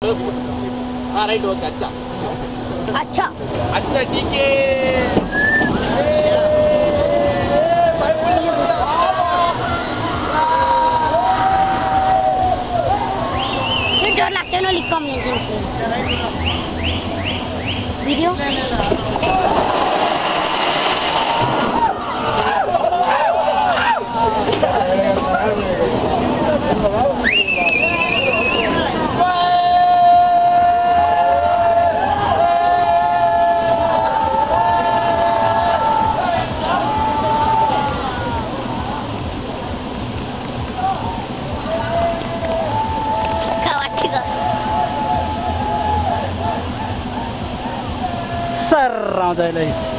हाँ right okay अच्छा अच्छा अच्छा ठीक है ये डर लगता है ना लिखम नहीं जिनसे वीडियो आउँछ अहिले